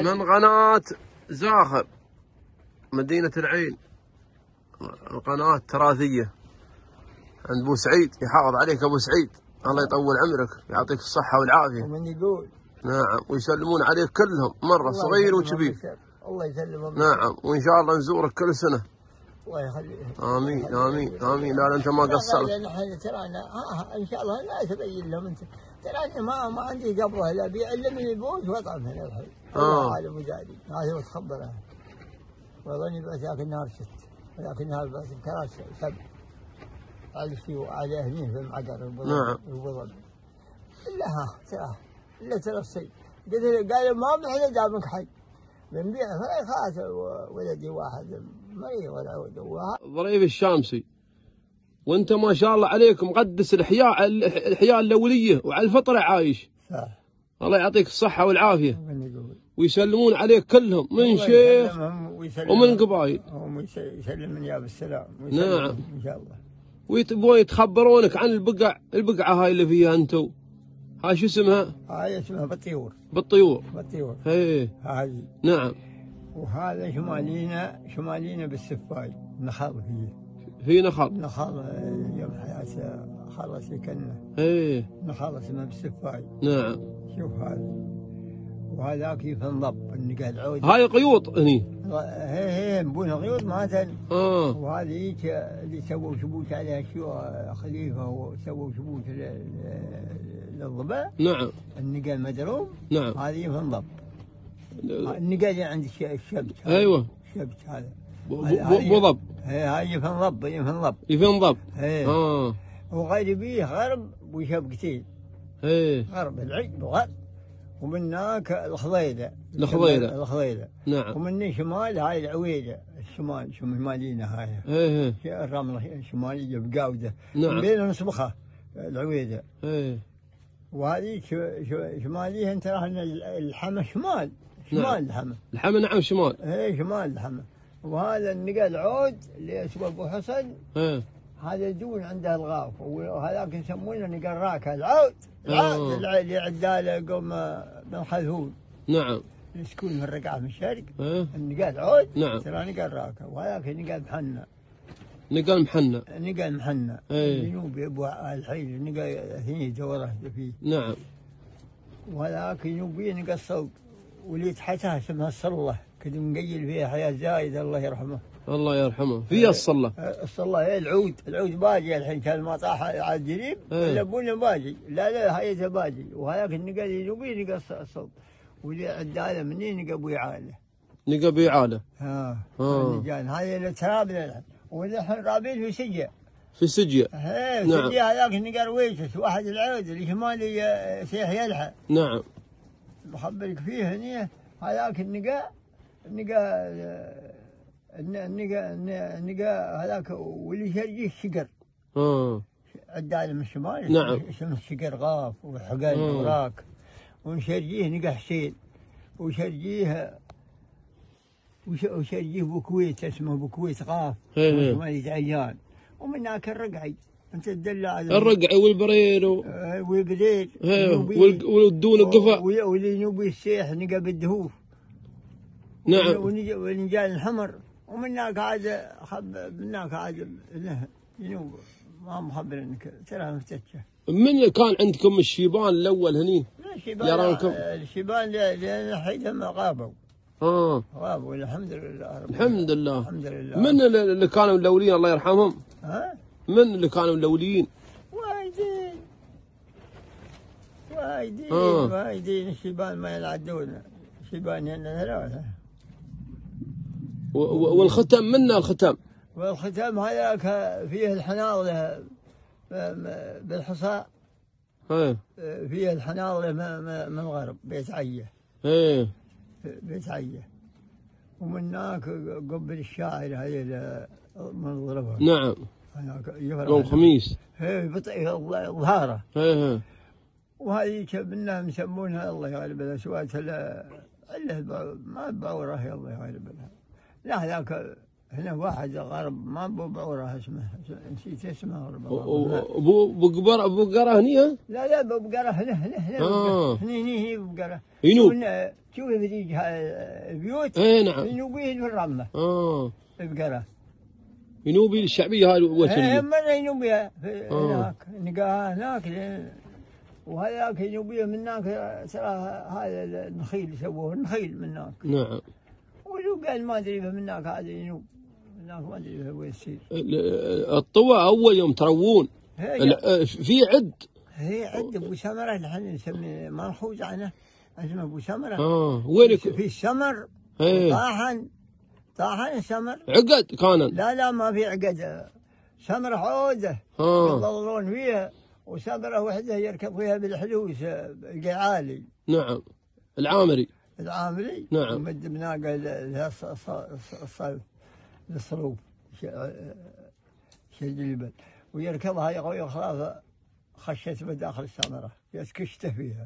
من قناة زاخر مدينة العين، القناة التراثية عند ابو سعيد. يحافظ عليك ابو سعيد، الله يطول عمرك ويعطيك الصحة والعافية. ومن يقول نعم، ويسلمون عليك كلهم مرة، صغير وكبير. الله يسلمهم. نعم، وإن شاء الله نزورك كل سنة. الله يخليك. آمين آمين آمين. لا أنت ما قصرت. ترى أنا إن شاء الله لا تبين لهم أنت. ترى أنا ما عندي قبره لا بيعلمني البوش وأطعم هنا الحين. الله عالم وجادي. هذا هو تخبره. وظني بس ذاك النهار شت، ذاك النهار بس كراش سب. على هنين في المعقر. نعم. الوضع. إلا ترى إلا ترى الشيء. قال ما بنحنا جابك حي. بنبيع فريخات ولدي واحد مريض ولا عود. ضريف الشامسي، وانت ما شاء الله عليك مقدس الاحياء الاوليه وعلى الفطره عايش. صح. الله يعطيك الصحه والعافيه. ويسلمون عليك كلهم من شيخ ومن قبائل. يسلم من يا بالسلام. نعم ان شاء الله. ويتبون يتخبرونك عن البقعه هاي اللي فيها انتو. هاي شو اسمها؟ هاي اسمها بالطيور. بالطيور. ايه هاي. نعم. وهذا شمالينا بالسفاي، نخل فيه. في نخل يوم حياته خلص يكنه. ايه نخل اسمه بالسفاي. نعم. شوف هذا وهذاك يفنضب النقال العود. هاي قيوط هني. هي نبونها قيوط مالتها. وهذه اللي سووا شبوك عليها شو خليفه وسووا شبوك للضبع. نعم. النقال مدروم. نعم. هذه يفنضب. النقال عند الشبك. ايوه. الشبك هذا. بضب. هاي يفنضب. يفنضب. وغير بيه غرب وشبكتين. غرب العقب وغرب. ومن هناك الخضيله. نعم. ومن شمال هاي العويده. الشمال شمالينا هاي. الرمله الشماليه بقاوده. نعم. بين نصبخه العويده. وهذه شماليه انت راح الحمى شمال. نعم. الحمى نعم شمال. شمال الحمى. وهذا النقال عود اللي اسمه ابو حسن. هذا دون عنده الغاف، وهذاك يسمونه نقال راكه العود. اللي عداله قوم بن خلهون. نعم. يسكون من الرقعه من الشرق. النقال عود. نعم. ترى نقال راكه، وهذاك نقال محنى. نقال محنى. جنوبي ابو الحين نقال هني دوره فيه. نعم. وهذاك جنوبي نقال صوت، واللي تحتها اسمها الصله، كنت مقيل فيها حياه زايد الله يرحمه. الله يرحمه. فيها الصله. الصله هي العود باجي الحين كان ما طاح على الجريب. لبونا باجي. لا هي باجي. وهذاك النقال الجنوبي نقال الصوت، واللي عداله مني نقال ابو عاله. النقال هذه اللي ترابنا والحين رابين في سجه. نعم. سجه هذاك النقال ويشس واحد العود اللي شمالي سيح يلحى. نعم. بخبرك فيه هني هذاك النقال هذاك واللي شرجيه الشقر. عداله من الشمال. نعم. اسمه الشقر غاف وحقن وراك. ونشرجيه نقال حسين، وشرجيه بوكويت اسمه بوكويت غاف. شمالي عيان. ومن هناك الرقعي. انت تدل على الرقعي والبرير والبرير والدون القفا واللي ينوبي السيح نقال بالدهوف. نعم. ونجال الحمر. ومن هناك عاد ينوب ما مخبر انك تراها مفتشه. من كان عندكم الشيبان الاول هني؟ الشيبان لان حيثما غابوا. غابوا الحمد لله. الحمد لله. من اللي كانوا الاولين الله يرحمهم؟ من اللي كانوا الاولين؟ وايدين الشيبان ما يلعدون. الشيبان هنا ثلاثه. والختم منا الختم. والختم هذاك فيه الحناظله بالحصى. فيه الحناظله من الغرب بيت عيه. بيت عيه. ومن هناك قبل الشاعر هذه من ضربها. نعم. يوم خميس. الظهاره. وهذه منها يسمونها الله يغلب لها سوات ما بعوره الله يغلب لها. لا هذاك هنا واحد غرب ما ابو بعوره اسمه، نسيت اسمه غرب. ابو بقره هني ها؟ لا ابو بقره هنا هني ابو بقره. ينوب. شوف فريج البيوت. اي نعم. ينوبيه في الرمله. بقره. ينوبي الشعبيه هاي وش اللي؟ مرة ينوبيه هناك، نلقاها هناك. وهذاك ينوبيه من هناك ترى هذا النخيل سووه النخيل من هناك. نعم. ولو قال ما ادري من هناك هذا ينوب، من هناك ما ادري وين يصير. الطوى اول يوم تروون في عد. هي عد ابو سمره الحين نسميه منخوج عنه، اسمه ابو سمره. وين في السمر طاحن السمر. عقد كان؟ لا ما في عقد، سمر حوده يظلون فيها، وسمره وحده يركب فيها بالحلوس القعالي. نعم. العامري. نعم. ومد بناقه الصلوب شد الجبل، ويركضها يخلاف خشت بداخل السمره يسكشته فيها.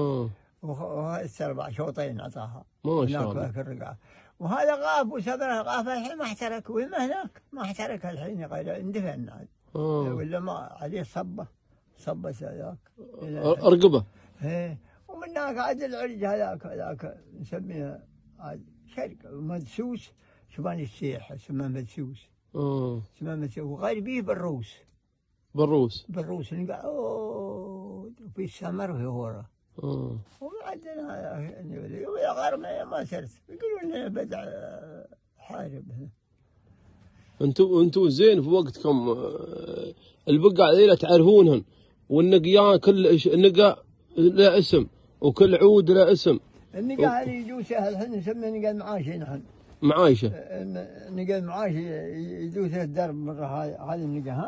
وهذا السربع شوطين عطاها ما شاء الله. هناك الرقعه. وهذا غاف وسمره غاف الحين ما احترك، وما هناك ما احترك الحين غير اندفن عاد. ولا ما عليه صبه هذاك ارقبه. ومن هناك عاد العرج هذاك نسميها عاد شرق مدسوس، شبان السيح اسمه مدسوس. اسمه مدسوس. وغير به بروس نلقى وفي السمر وفي هورة. وعندنا غير ما صرت يقولون لنا بدع حارب هنا. انتو زين في وقتكم البقع ذيلا تعرفونهن، والنقيان كل النقا له اسم وكل عود له اسم. النقا هذه يدوسها الحين نسميها نقا معاشه. نحن معايشه. نقا معاشه يدوسها الدرب مرة. هذه النقا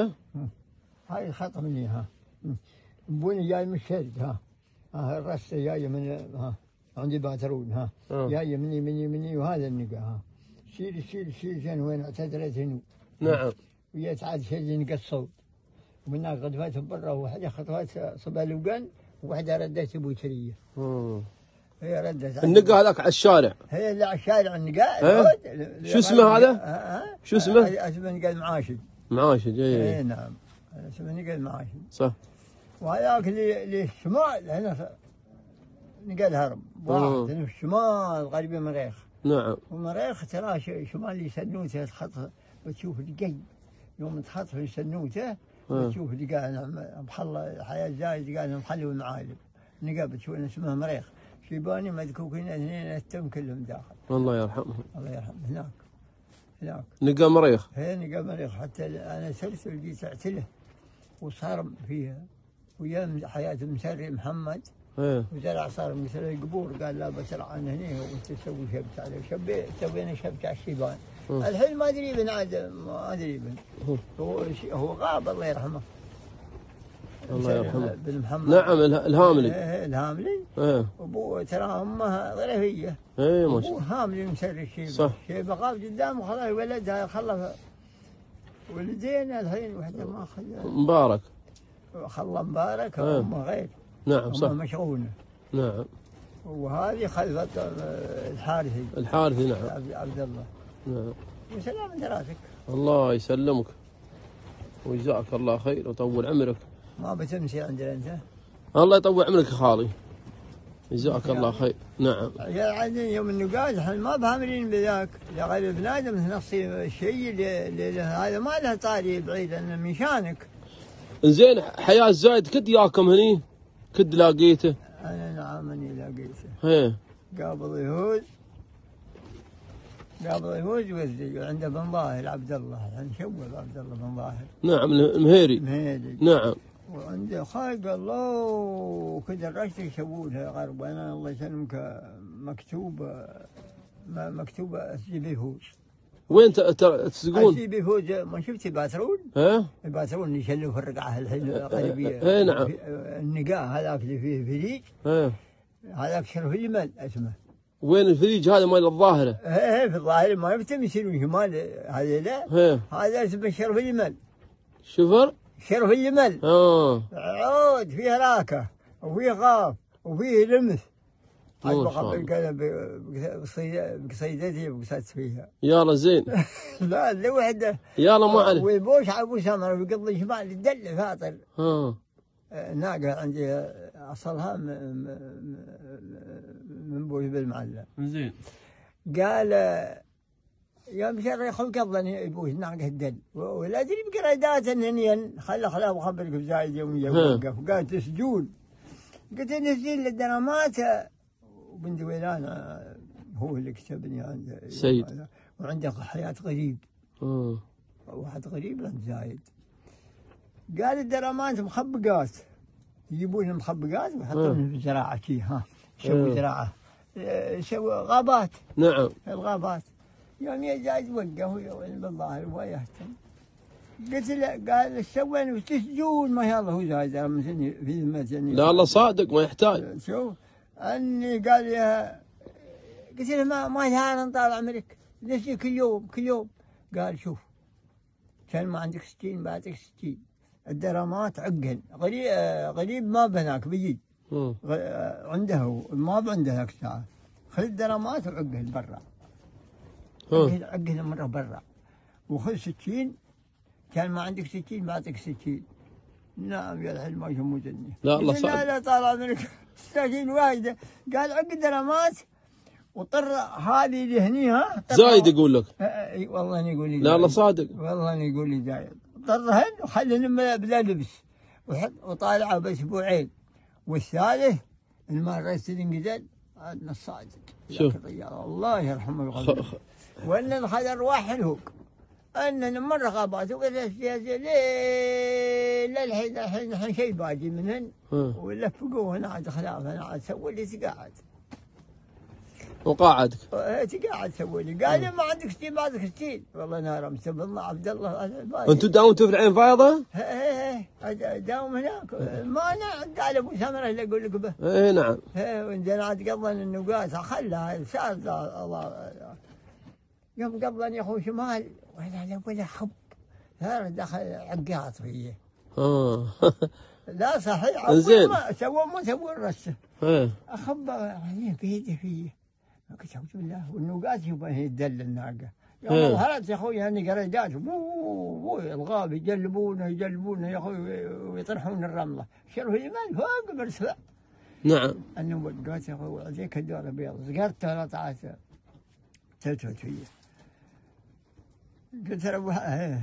هاي الخط مني بوني جاي من الشرق الرسة جاية من عندي باترون جاية مني وهذا النقا شيل زين وين اعتدلت هنا. نعم. ويا عاد شيل نقا الصوت، ومن هناك غدفات برا، وواحدة خطوات صبا لوقان، وواحدة ردت بوترية. هي ردت النقا هذاك على الشارع. هي اللي على الشارع النقا. شو اسمه هذا؟ شو اسمه؟ اسمه نقا المعاشد. اي نعم، اسمه نقا المعاشد. صح. وهذاك اللي الشمال هنا نقا الهرم، واحد هنا في الشمال قريب من مريخ. نعم. ومريخ ترى شمال يسنوته تخط وتشوف دقي، يوم تخط في سنوته وتشوف دقا محل حياة زايد قال محل والمعالم. نقا بتشوف اسمه مريخ، شيباني مدكوكين اثنين التم كلهم داخل. الله يرحمهم. الله يرحمه. هناك نقا مريخ. نقا مريخ. حتى انا سلسل جيت اعتله وصار فيها ويا حياة مسري محمد. وزرع صار مثل القبور، قال لا بسرع عن هنا وانت تسوي شبكه عليه. سوينا شبكه على الشيبان. الحين ما ادري ابن ادم، ما ادري ابن هو غاب الله يرحمه. الله يرحمه. بن محمد. نعم. الهاملي. الهاملي. ابوه ترى امها ظرفيه. ما شاء الله. ابوه هاملي مسري الشيبه. صح. شيبه غاب قدامه خلاص ولدها خلف ولدين الحين وحده ما خلى. مبارك. خلى مبارك امه غير. نعم صح. مشغولة. نعم. وهذه خلفت الحارثي. نعم. عبد الله. نعم. وسلام دراسك. الله يسلمك ويجزاك الله خير ويطول عمرك. ما بتمشي عندنا انت. الله يطول عمرك يا خالي، جزاك الله خير. نعم. يا عندنا يوم النقاش احنا ما بهاملين بذاك، يا غير ابن ادم نصي الشيء هذا ما له طاري بعيد لانه من شانك. زين حياة زايد كد ياكم هني؟ كد لاقيته؟ انا نعم اني لاقيته. قابل يهوز وزي وعنده بن ظاهر عبد الله، يعني شوب عبد الله بن ظاهر. نعم المهيري. نعم. وعنده خالق الله وكذا الرشد يسوونها غرب. وانا الله يسلمك مكتوبه اسجل يهوز. وين تسقون؟ اسجل يهوز. ما شفت باترون؟ الباترون اللي يشلوا في الرقعه الحين قريبيه. نعم. النقاء هذاك اللي فيه فريج. هذاك شرف الجمل اسمه. وين الفريج هذا مال الظاهره؟ في الظاهره ما يفتم يصيرون شمال هذا لا. هذا اسمه شرف الجمل. شرف الجمل. عود فيه راكه وفيه غاف وفيه لمث قبل كذا بقصيدتي بقصدت فيها. يلا زين. لا لوحده. يلا ما عليه. ويبوش ابو سمره بيقضي شمال الدل فاطر. ناقه عندي اصلها من بوش بالمعلى. زين. قال يوم شريخ قضني يبوش ناقه الدل ولا ادري بقريدات انني خلا اخبرك بزايد يوم وقف قال تسجون. قلت نسجل للدرامات وبن دويلان هو اللي كتبني عنده سيد وعنده حياة غريب. واحد غريب عند زايد. قال الدرامات مخبقات يجيبون مخبقات ويحطونهم في زراعة شي يسوي زراعة يسوي غابات. نعم. الغابات يوم يجاز وقفوا بالظاهر ولا يهتم. قلت له قال ايش سوينا وتسجون ما يلا هو زايد في المسجد. لا الله صادق ما يحتاج. شوف اني قال يا قلت له ما يهان طال عمرك ليش كل يوم قال شوف كان ما عندك 60 بعدك 60 الدرامات عقل غريب ما بناك بيجي عنده ما عنده ذاك الساعه خذ الدرامات وعقل برا عقل مره برا وخذ 60 كان ما عندك 60 بعطيك 60. نعم يا الحين ما يهموني. لا الله صادق. لا طال عمرك 60 وايده. قال عقد درامات وطر هذه اللي هنيها زايد يقول لك. اي والله اني يقول لي. لا الله صادق. والله اني يقول لي زايد طرهن وخلينا بلا لبس وطالعه باسبوعين والثالث المره الانقتل عندنا الصادق. شوف الله يرحمه وان الخذ ارواح الهوك اننا مره غابات ولا للحين شيء باقي منهن ولفقوه هنا عاد خلاف انا عاد سوي لي تقاعد. وقاعدك؟ تقاعد سوي لي. قال لي ما عندك 60 بعدك 60. والله نار مسب الله عبد الله. انتم داومتوا في العين فايضه؟ ايه داوم هناك. ما انا قال ابو سمره اللي اقول لك به. ايه نعم. وعندنا عاد قضن النقاط خلها سال الله يوم قبل يا اخو شمال ولا حب دخل عقاط فيه. لا صحيح. زين. سووا الرسه. اخبر عليه بيده فيه. قلت اعوذ بالله والنقاط يبغى يدل الناقه. يوم ظهرت يا اخوي يعني قريدات الغاب يجلبونه يا اخوي ويطرحون الرمله. شروا اليمين فوق مرتفع. نعم. انا وقعت يا اخوي وعليك الدور ابيض صقرت 13 تلتفت فيه. قلت له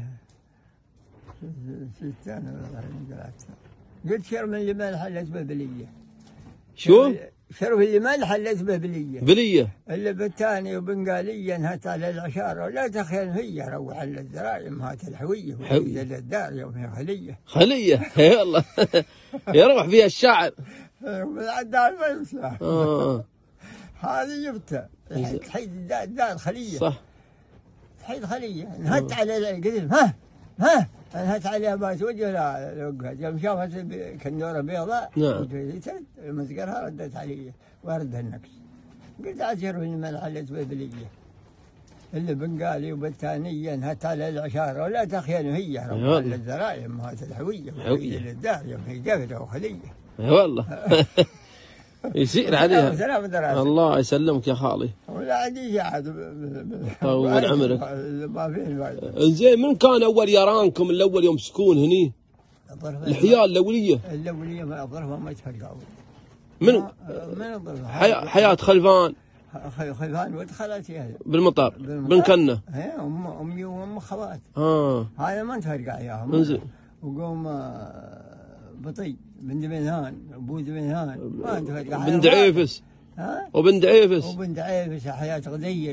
قلت شرب من اليمين حلت به بليه. شو؟ شرب اليمين حلت به بليه. بليه؟ اللي بالثاني وبنقاليا انهت على العشاره ولا تخيل هي روح على الذرايم هات الحويه وهي للدار يوم هي خليه يلا يروح فيها الشاعر. الدار ما يمسح. هذه جبتها تحيد الدار خليه. صح. تحيد خليه انهت على القديم انهت عليها باس وجه لا وقعت يوم شافت كندوره بيضاء. نعم. مسقرها ردت علي واردها النكس. قلت عشر من من حلت ببليه اللي بنقالي وبالثانيه انهت على العشاره ولا تخيل هي روح الزرايم هات الحويه وهي للدار يوم هي جفره وخليه. والله يصير عليها. الله يسلمك يا خالي. ولا عندي عاد طول عمرك. ما في. زين من كان اول يرانكم الاول يوم سكون هني؟ الحياه الاوليه ما اظرفها ما تفرقوا. من حياه خلفان. خلفان ولد خالتي هذا بالمطار بن كنه. امي وام خوات. هذا ما تفرق عليهم. انزين. وقوم بطي بن دمينهان ابو دمينهان ما تفرق عليهم. بن دعيفس. وبن دعيفس حياة غدير.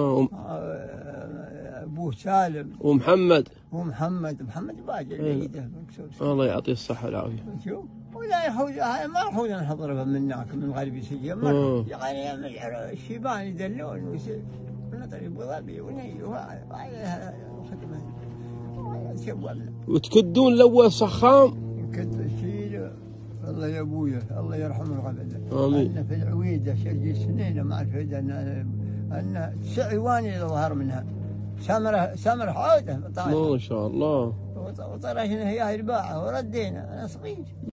ابوه سالم ومحمد باجي العيده. الله يعطيه الصحه والعافيه. شوف ولا يحوز ما يحوز نحضر منك من غرب سجيه مره يعني الشيبان يدلون ونطري ابو ظبي وني وهذا خدمه وتكدون الاول صخام. كد شيل الله يا ابويا الله يرحمه قبل. امين. أن في العويده شرجي سنين ما اعرف ان 9 عواني ظهر منها سمره حوده ما شاء الله. وطرشنا هي الباعه وردينا انا صغير.